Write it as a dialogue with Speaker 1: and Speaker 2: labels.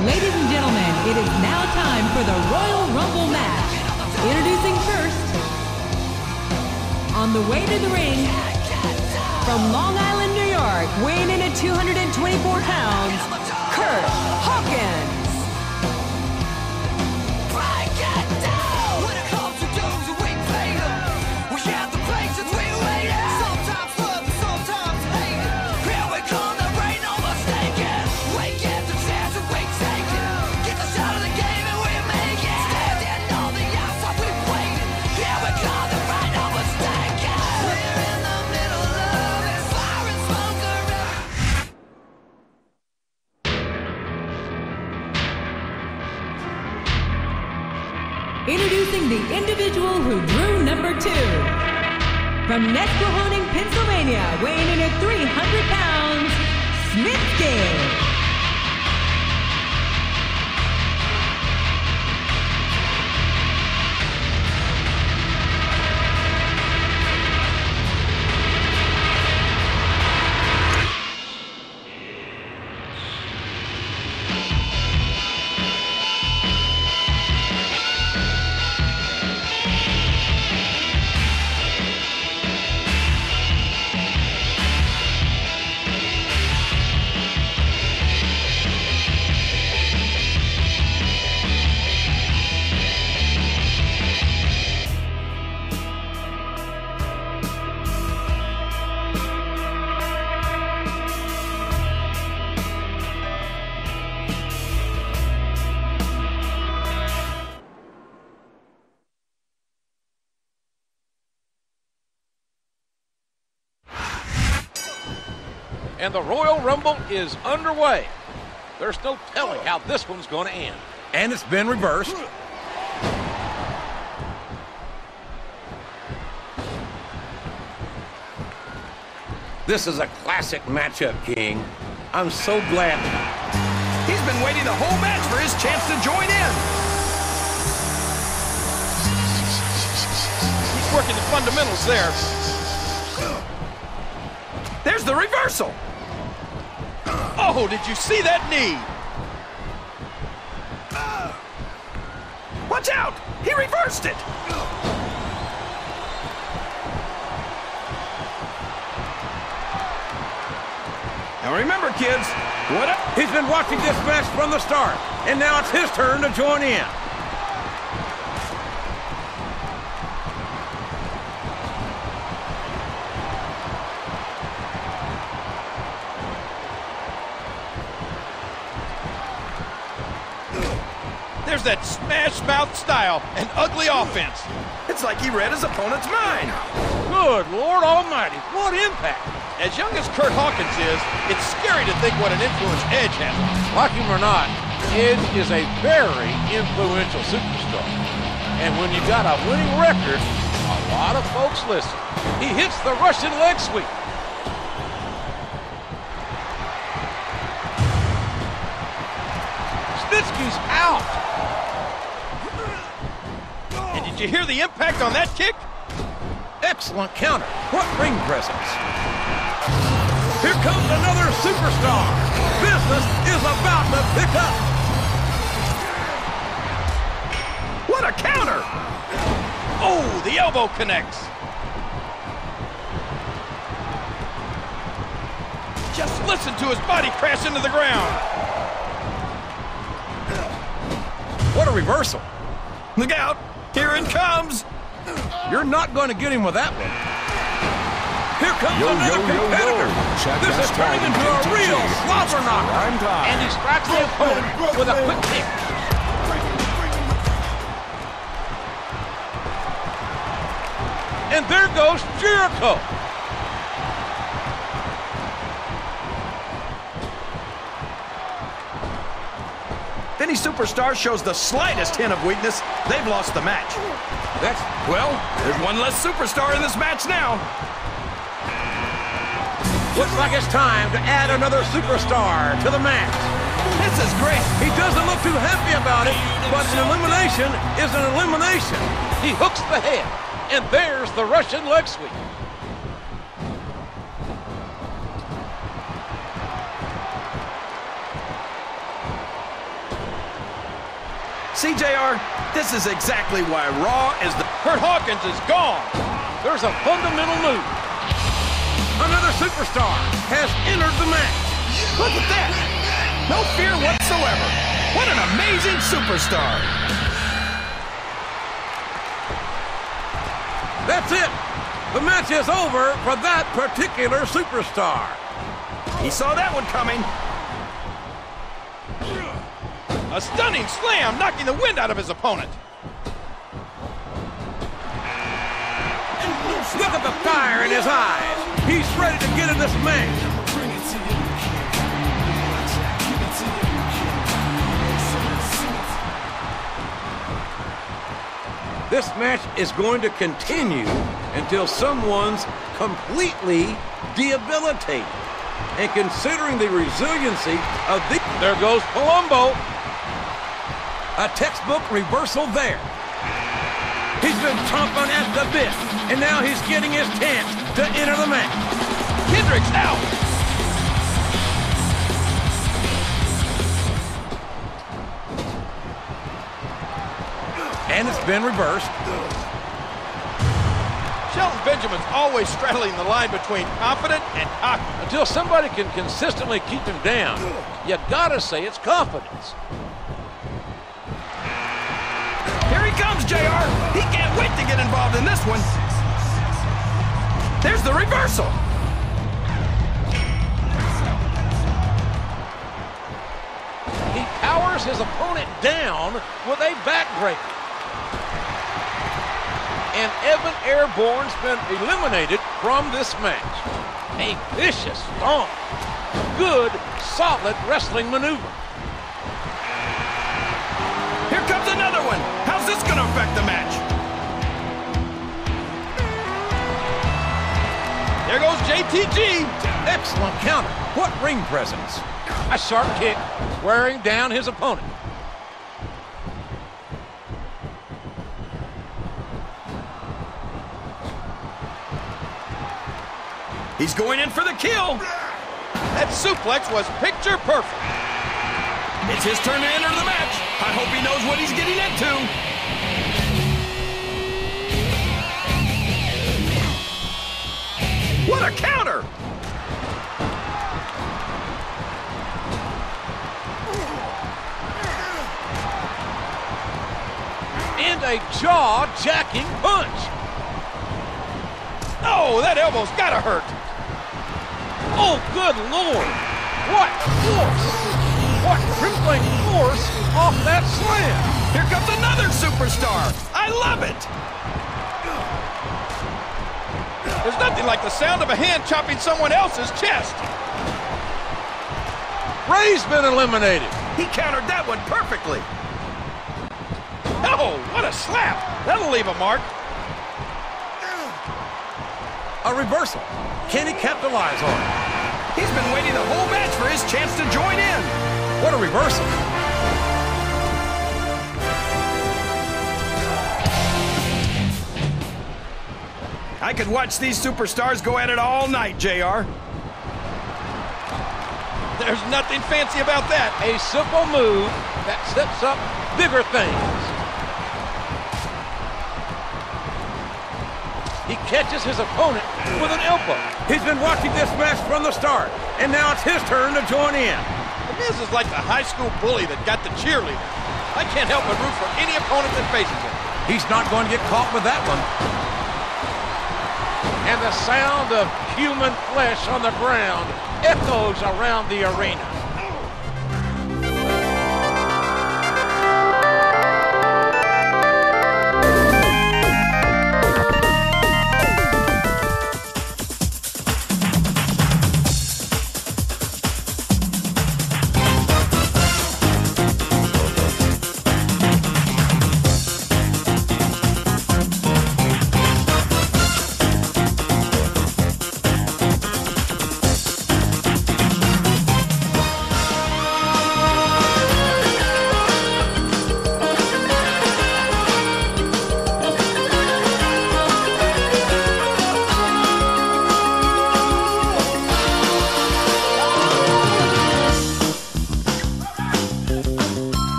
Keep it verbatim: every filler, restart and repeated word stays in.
Speaker 1: Ladies and gentlemen, it is now time for the Royal Rumble match. Introducing first, on the way to the ring, from Long Island, New York, weighing in at two hundred twenty-four pounds, Curt Hawkins. Introducing the individual who drew number two. From Nesquehoning, Pennsylvania, weighing in at three hundred pounds, Snitsky.
Speaker 2: And the Royal Rumble is underway. There's no telling how this one's going to end.
Speaker 3: And it's been reversed. This is a classic matchup, King. I'm so glad.
Speaker 4: He's been waiting the whole match for his chance to join in.
Speaker 2: He's working the fundamentals there.
Speaker 4: There's the reversal.
Speaker 2: Oh, did you see that knee?
Speaker 4: Watch out! He reversed it! Now remember, kids, what up?
Speaker 3: He's been watching this match from the start, and now it's his turn to join in.
Speaker 2: There's that smash mouth style and ugly offense.
Speaker 4: It's like he read his opponent's mind.
Speaker 2: Good Lord Almighty, what impact. As young as Curt Hawkins is, it's scary to think what an influence Edge has on him. Like him or not, Edge is a very influential superstar. And when you got a winning record, a lot of folks listen. He hits the Russian leg sweep. Snitsky's out. And did you hear the impact on that kick?
Speaker 3: Excellent counter. What ring presence. Here comes another superstar. Business is about to pick up.
Speaker 4: What a counter!
Speaker 2: Oh, the elbow connects. Just listen to his body crash into the ground.
Speaker 3: What a reversal.
Speaker 4: Look out! Here it comes!
Speaker 3: You're not going to get him with that one. Here comes
Speaker 5: yo,
Speaker 3: another
Speaker 5: yo, yo,
Speaker 3: competitor.
Speaker 5: yo.
Speaker 3: This is turning into a real slobber knocker.
Speaker 2: And he strikes the opponent with a quick kick. And there goes Jericho.
Speaker 4: If any superstar shows the slightest hint of weakness, they've lost the match.
Speaker 3: That's,
Speaker 4: Well, there's one less superstar in this match now.
Speaker 3: looks like it's time to add another superstar to the match.
Speaker 4: This is great.
Speaker 3: He doesn't look too happy about it, but an elimination is an elimination.
Speaker 2: He hooks the head, and there's the Russian leg sweep.
Speaker 4: See, J R, this is exactly why Raw is the...
Speaker 2: Curt Hawkins is gone. There's a fundamental move. Another superstar has entered the match.
Speaker 4: Look at that. No fear whatsoever. What an amazing superstar.
Speaker 3: That's it. The match is over for that particular superstar.
Speaker 4: He saw that one coming.
Speaker 2: A stunning slam, knocking the wind out of his opponent.
Speaker 3: Look at the fire in his eyes. He's ready to get in this match. This match is going to continue until someone's completely debilitated. And considering the resiliency of the...
Speaker 2: There goes Palumbo.
Speaker 3: A textbook reversal there. He's been chomping at the bit, and now he's getting his chance to enter the match.
Speaker 2: Kendrick's out.
Speaker 3: And it's been reversed.
Speaker 2: Shelton Benjamin's always straddling the line between confident and cocky. Until somebody can consistently keep him down, you gotta say it's confidence.
Speaker 4: Here he comes, J R. He can't wait to get involved in this one. There's the reversal.
Speaker 2: He powers his opponent down with a backbreaker. And Evan Airborne's been eliminated from this match. A vicious stomp. Good, solid wrestling maneuver.
Speaker 4: Here comes another one. How's this going to affect the match?
Speaker 2: There goes J T G.
Speaker 3: Excellent counter. What ring presence.
Speaker 2: A sharp kick, wearing down his opponent.
Speaker 4: He's going in for the kill.
Speaker 2: That suplex was picture perfect.
Speaker 4: It's his turn to enter the match. I hope he knows what he's getting into. What a counter!
Speaker 2: And a jaw-jacking punch. Oh, that elbow's gotta hurt. Oh, good Lord. What force. What crippling force off that slam.
Speaker 4: Here comes another superstar. I love it.
Speaker 2: There's nothing like the sound of a hand chopping someone else's chest. Ray's been eliminated.
Speaker 4: He countered that one perfectly.
Speaker 2: Oh, what a slap. That'll leave a mark.
Speaker 3: A reversal. Can he capitalize on it?
Speaker 4: He's been waiting the whole match for his chance to join in.
Speaker 3: What a reversal.
Speaker 4: I could watch these superstars go at it all night, J R.
Speaker 2: There's nothing fancy about that. A simple move that sets up bigger things. He catches his opponent with an elbow.
Speaker 3: He's been watching this match from the start, and now it's his turn to join in.
Speaker 2: The Miz is like the high school bully that got the cheerleader. I can't help but root for any opponent that faces him.
Speaker 3: He's not going to get caught with that one.
Speaker 2: And the sound of human flesh on the ground echoes around the arena.